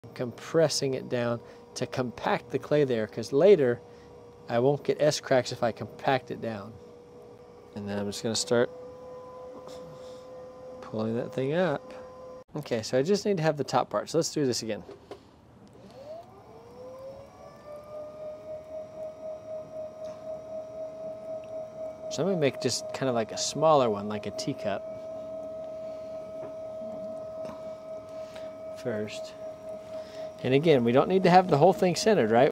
compressing it down to compact the clay there, because later I won't get S-cracks if I compact it down. And then I'm just going to start pulling that thing up. Okay, so I just need to have the top part. So let's do this again. So I'm going to make just kind of like a smaller one, like a teacup first. And again, we don't need to have the whole thing centered, right?